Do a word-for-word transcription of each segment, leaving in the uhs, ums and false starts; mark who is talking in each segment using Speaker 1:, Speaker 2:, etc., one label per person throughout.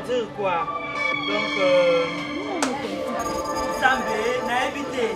Speaker 1: dire quoi. Donc, euh, Sambé, n'a évité.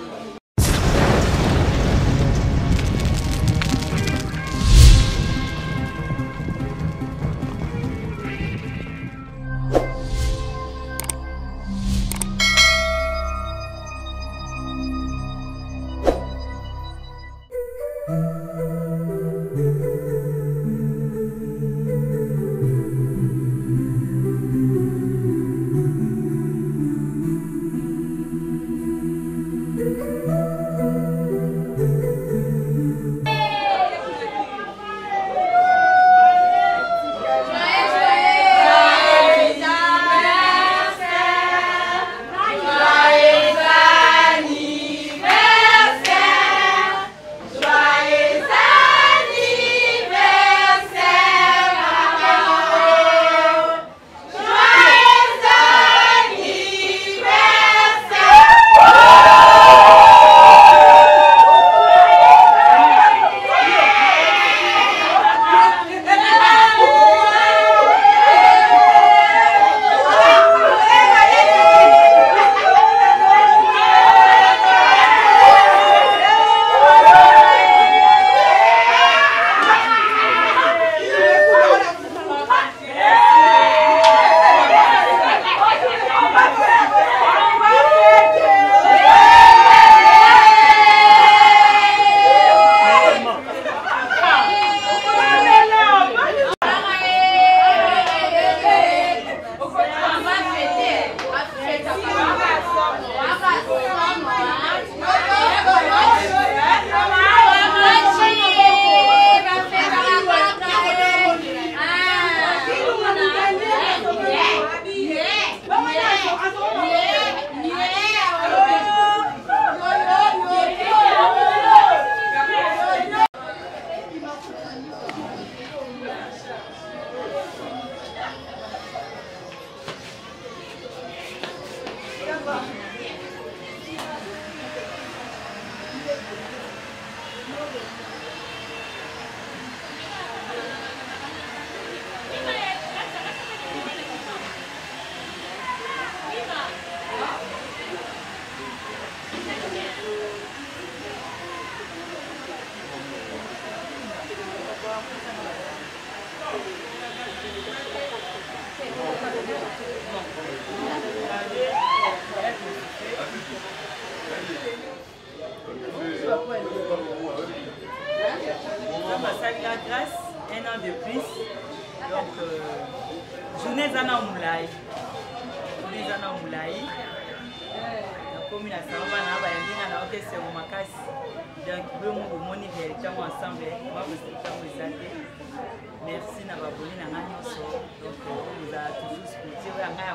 Speaker 2: Merci Nababoni Nanganyoso. Donc on nous a toujours scruté.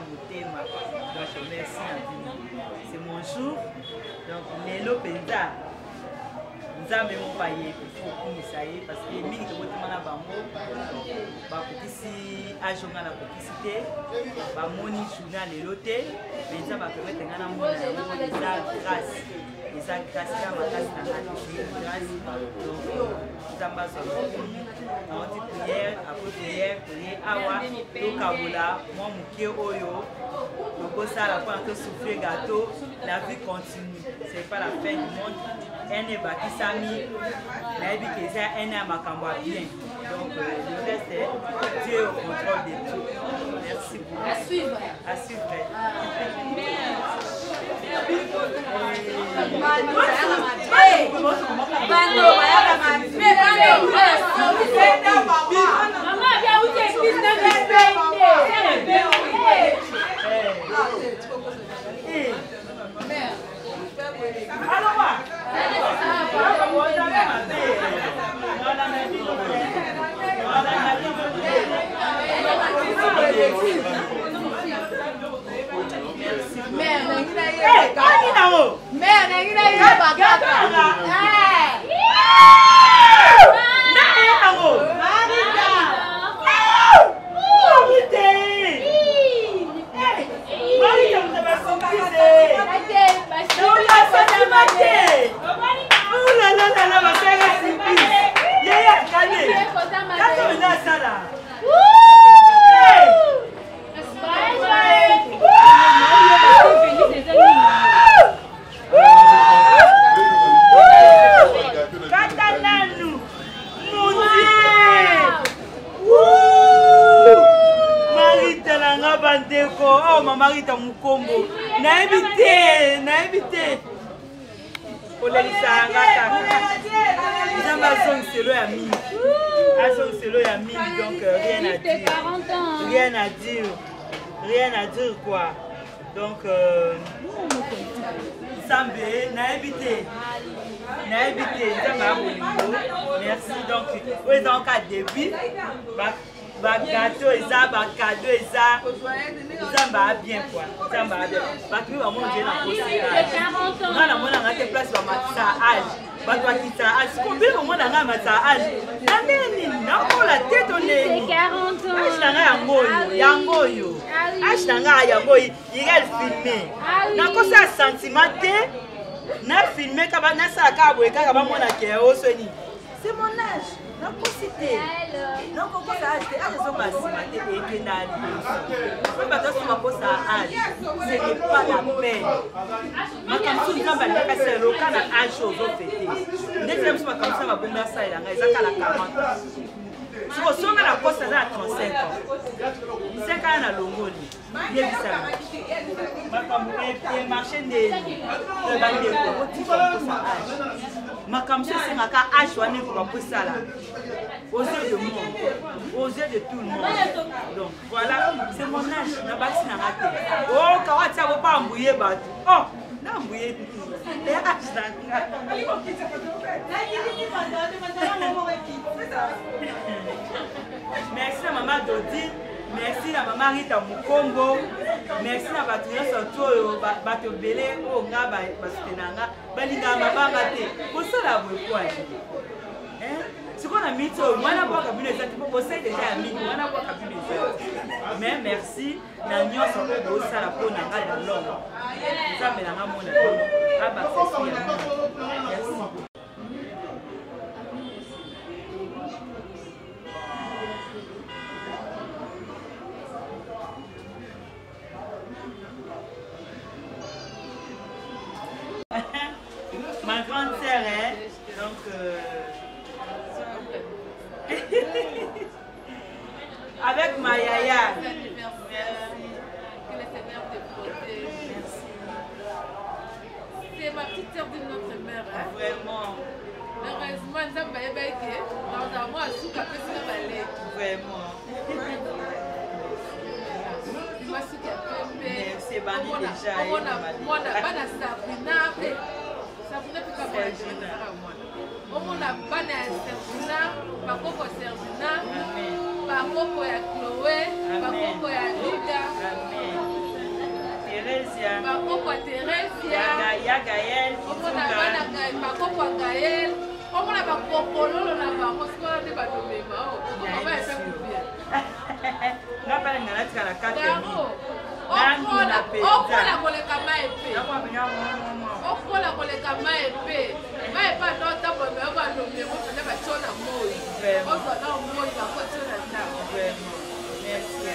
Speaker 2: Donc merci Nabini. C'est mon jour. Donc Lélo Penza. Nous avons mon paillé pour Koumisaï parce que mille que votre mana bango. Bah pour ici à journal la publicité. Bah moni journal Léloté. Penza va permettre de gagner mon grâce. Et ça grâce à ma grâce dans la grâce. Donc nous avons dit prière, après prière, prière, awa, to kabola, moi mouké oyo, donc ça la fin de souffler gâteau, la vie continue, c'est pas la fin du monde, un est bâti sami, la vie qui est un est à Makamba bien, donc le reste est Dieu au contrôle de tout. Merci beaucoup. À suivre. À suivre. bandeko, oh mama Rita Mukombo. Nayebi te, nayebi te. Olelisa ngaka. Nzamba song selo ya mingi. A song selo ya mingi donc euh, rien à dire. Rien à dire. Rien à dire quoi. Donc euh Nzambe nayebi te. Nayebi te, Nzamba bolingo. Merci donc. Oui donc à début. Ba gâteau et ça, ba cadeau et ça, ça va bien quoi, ça va bien. Parce que vraiment j'ai la possibilité. Non, la monnaie a été place pour ma âge. Bah toi qui ça âge, combien de monde a ma âge? Amen, non pour la tête on est.
Speaker 3: quarante ans.
Speaker 2: Âge nanga yangoyo, yangoyo. Âge nanga yangoyo, il est filmé. Na ko ça sentiment te, na filmé kaba na ça ka boye ka ba mona ke o soni. C'est mon âge. Non, cité. Donc, on peut acheter à raison maximale et que dans le bateau sur ma poste à âge. Ce n'est pas la peine. Ma comme si on va dire que c'est le cas d'un âge aux autres fêtés. Deuxième fois, comme ça, ma bonne ça, il a quarante ans. Si on somme la poste à trente-cinq ans, c'est quand on a le mot. Il y a ça. Ma comme le marché de la banque de poste à âge. Ma comme ça, c'est ma cas âge, on est pour poster ça là. Aux yeux de monde, aux yeux de tout le monde. Donc voilà, c'est mon âge, n'a pas si n'a raté. Oh, quand tu vas pas embrouiller, bah oh, n'a embrouillé du tout. Les âges là. Merci à maman Dodi, merci à maman Rita Mukombo, merci à Batuya Soto, Bato Belé, oh, nga ba Bastenanga, Balinga Mabanga te. Pour ça la vous quoi? Hein? Ce qu'on a mis au moins la boîte à bulle, c'est pour bosser déjà à midi, on a boîte à bulle. Mais merci, la nuit on s'en va bosser à la peau dans l'homme. Ça me l'a ramené. Ah bah c'est merci. Ma grande sœur, hein, donc euh, avec ma yaya.
Speaker 4: Merci. Que le Seigneur te protège.
Speaker 2: Merci.
Speaker 4: C'est ma petite sœur de notre mère. Hein?
Speaker 2: Vraiment.
Speaker 4: Heureusement, nous avons baillé dans un mois à souka peu sur la vallée.
Speaker 2: Vraiment.
Speaker 4: Je m'assois peu.
Speaker 2: C'est banni déjà.
Speaker 4: Moi, on a pas de Sabrina. Sabrina peut pas voir. On a pas de Sabrina. Pas beaucoup de Sabrina. Pas beaucoup de Chloé. Pas beaucoup de Lida.
Speaker 2: Thérèsia.
Speaker 4: Pas beaucoup de Thérèsia.
Speaker 2: Ya Gaël.
Speaker 4: On a pas beaucoup de Gaël. On a pas beaucoup de Lolo. On a pas beaucoup de Badomema. On va faire bien.
Speaker 2: Nga pale ngana tika la kate mi.
Speaker 4: Okola okola koleka mai pe.
Speaker 2: Nga kwa benya mwa.
Speaker 4: Okola koleka mai pe. Mai pa no tambo me ba no me mo na ba chona moi. Ozo na moi ba ko chona na.
Speaker 2: Vraiment. Merci.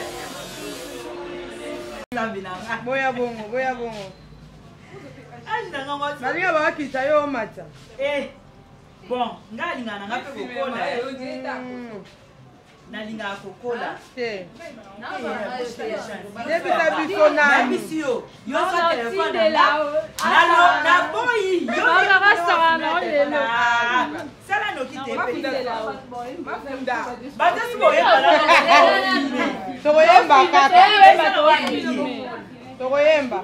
Speaker 2: Sabina.
Speaker 5: Boya bongo, boya bongo.
Speaker 2: Anja ngoma.
Speaker 5: Malinga ba kita yo mata.
Speaker 2: Eh. Bon, nga linga na nga pe kokola. Nalinga kokola.
Speaker 5: Te.
Speaker 2: Depuis
Speaker 5: ta biso na
Speaker 2: bisi yo. Yo sa téléphone na. Nalo na boyi. Yo
Speaker 3: na restaurant na lelo.
Speaker 2: Sala no kite pe.
Speaker 5: Mafunda.
Speaker 2: Bata si boye bala.
Speaker 5: Tokoyemba kaka. Tokoyemba.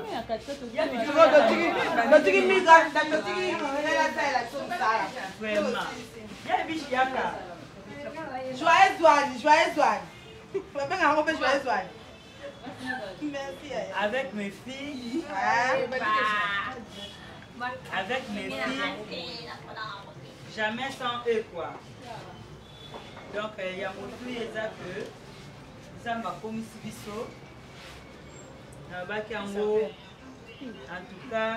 Speaker 5: Dotiki miza, dotiki hela tela tsala.
Speaker 2: Vraiment. Ya bishi yaka.
Speaker 5: Joyeux Douane, joyeux Douane. Joyeux Douane. Merci.
Speaker 2: Avec mes filles, avec mes filles, jamais sans eux quoi. Donc il y a mon fils que ça m'a commis biso. En tout cas,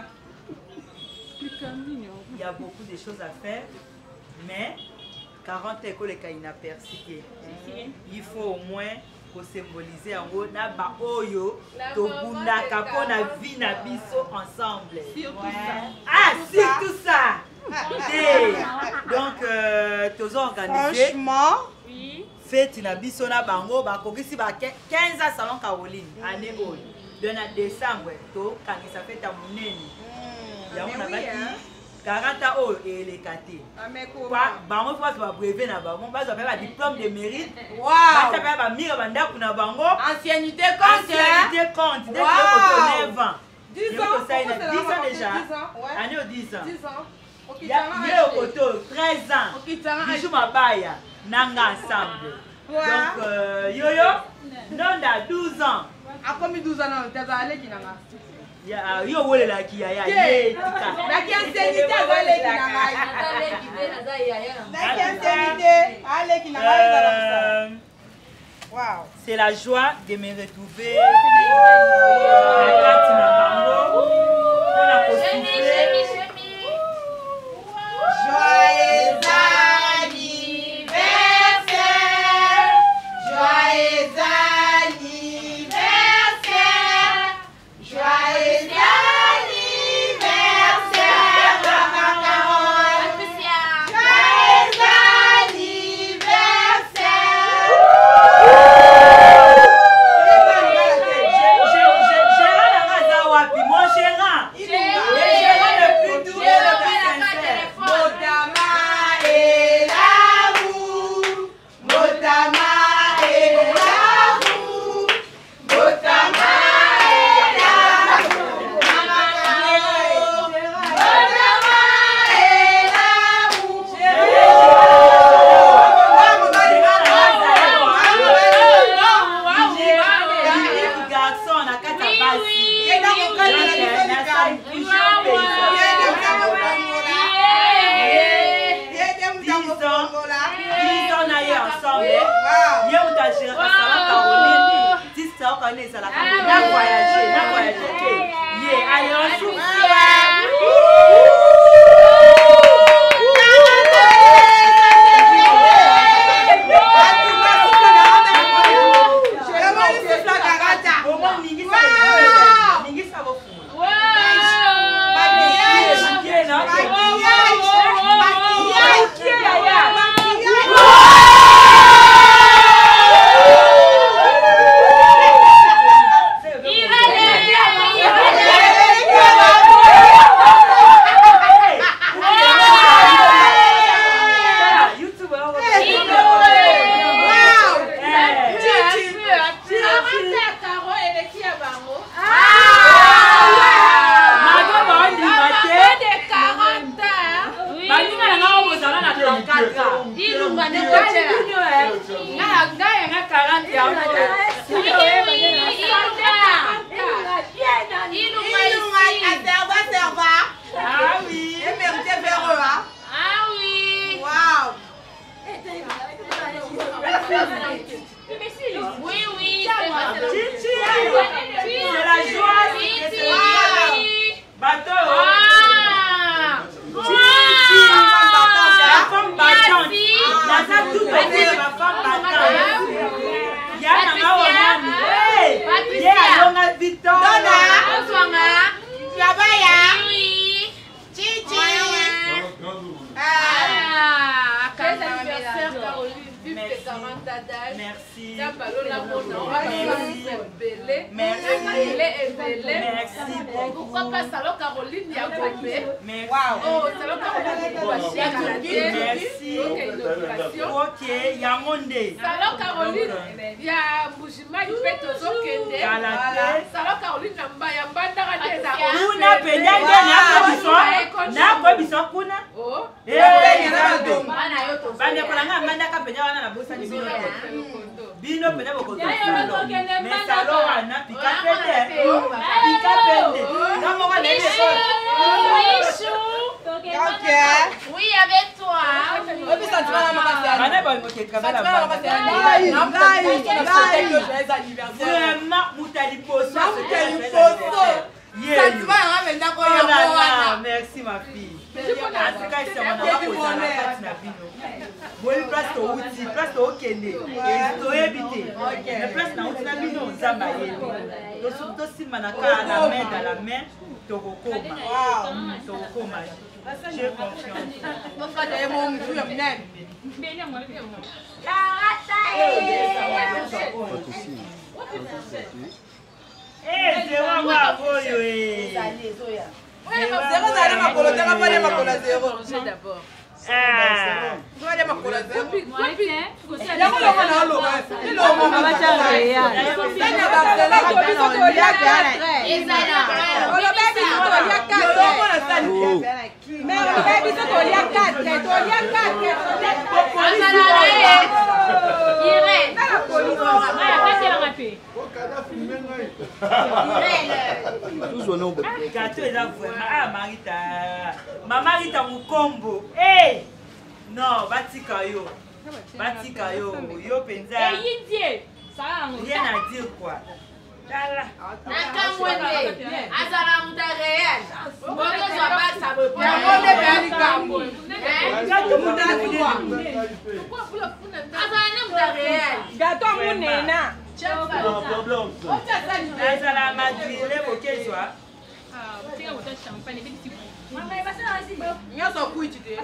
Speaker 2: il y a beaucoup de choses à faire, mais quarante écoles et inaperçues. Il faut au moins pour symboliser en gros na ba oyo to bunda kako na vie na biso ensemble. Ah, c'est tout ça. Et donc euh, tous organisés.
Speaker 5: Franchement,
Speaker 3: Oui.
Speaker 2: fête na biso na bango bakokisi ba quinze ans salon Caroline année oyo de na décembre to kangisa fête ya monene yango na baki quarante ans oyo eleka te bango fo bato babreve na bango bazwa mpe ba diplôme de mérite baza mpe bamira bandako na bango
Speaker 5: ancienneté compte
Speaker 2: ancienneté compte dès que neuf ans dix ans déjà année au dix ans ye okoto treize ans bijou mabaya nanga ensemble donc euh, yoyo nonda douze ans
Speaker 5: akomi douze ans na tata aleki nanga
Speaker 2: ya yo wolelaki yaya ye tika
Speaker 5: naki ancienneté azaleki na ngai naki ancienneté aleki na ngai ezala wow
Speaker 2: c'est la joie de me retrouver kati na bango mpona kosufle
Speaker 5: joyeux anniversaire, joyeux anniversaire, joyeux anniversaire, Maman Carole. Joyeux anniversaire.
Speaker 2: Gérard Nagaza wapi, mon Gérard. Le Gérard le plus doux et le plus sincère.
Speaker 5: Motama et l'amour, Motama et l'amour, Motama et l'amour, Motama et l'amour.
Speaker 2: Garçon, na kata basi. Merci. Merci.
Speaker 4: Pourquoi pas salon Caroline y a coupé?
Speaker 2: Wow.
Speaker 4: Oh, salon Caroline.
Speaker 2: Merci. Ok, il y a Mondé.
Speaker 4: Salon Caroline, il y a Boujima, il fait tout ce que salon Caroline, il y a Bandara des Arabes.
Speaker 2: Kuna penyanga na kwa na kwa biso kuna.
Speaker 4: Oh.
Speaker 2: Eh, bana kolanga manda ka penya wana na bosa ni bino. Bino penya boko to. Mais salon wana pika pende. Pika pende. Kama kwa nene so.
Speaker 5: Ok.
Speaker 4: Oui, avec toi.
Speaker 5: Et puis ça tu vas la makasi.
Speaker 2: Bana ba mo ke kabala. Vraiment mutali poso. Mutali poso. Merci ma fille. En tout cas, c'est mon amour. Moi, place au outil, place au kende. Et to habiter. Mais place na outil na bino zamba yeli. To surtout si manaka la main dans la main, to kokoma. Wow. To kokoma. J'ai confiance.
Speaker 1: Eh, c'est vraiment beau, oui.
Speaker 5: Zéro, ça allait m'appeler, ça va pas aller m'appeler zéro.
Speaker 4: D'abord.
Speaker 1: Ah.
Speaker 5: Tu vas aller m'appeler zéro.
Speaker 4: Puis, puis, hein?
Speaker 5: Il y a quoi dans l'eau? Il y a quoi
Speaker 1: Gâteau est là vraiment. Ah, Marita. Ma Marita Mukombo. Eh! Non, Batika yo. Batika yo. Yo penza. Rien à dire quoi. Tala.
Speaker 5: Gâteau Mounena.
Speaker 1: Nazala madrile bokezwa.
Speaker 5: Nyoso kuichite.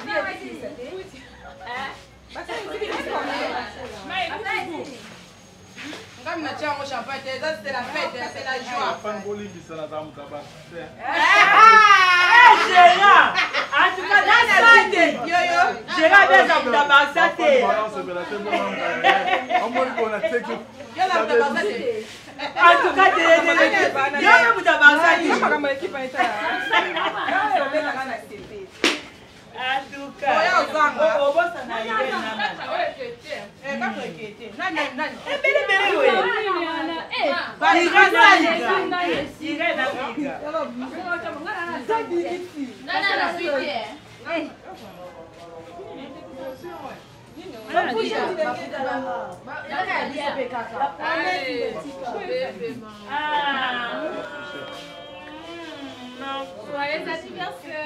Speaker 5: Comme na tiens au champagne, c'est la fête, c'est la joie.
Speaker 1: Eh, Gérard! En tout cas, dans la cité, Gérard vient de Tabaxate. En tout cas, tu es de Yo, vous Tabaxate. En tout cas, au boss, on a eu
Speaker 4: Joyeux anniversaire.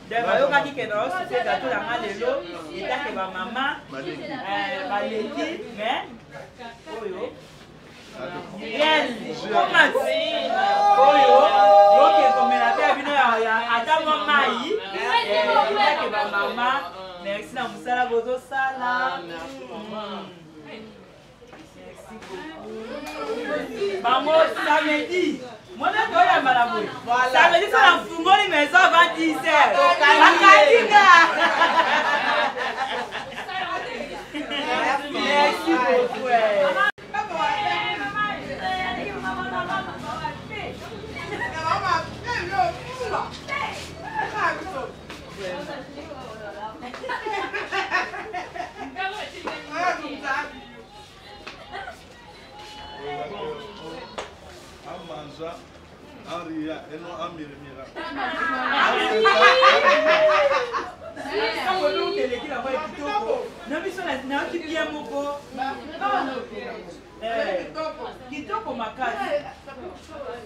Speaker 1: bayokaki ke naosute gato nanga lelo etake bamama baleki mais oyo riel komati oyo yoke komela te bino ata mwa mai etake bamama merci na mosala bozosala bango samedi mwana toya malaboy samedi so na fungoli maison avant dix heures bakalinga merci beaucoup
Speaker 6: Aria, et non Amirimira.
Speaker 1: Kitoko makasi.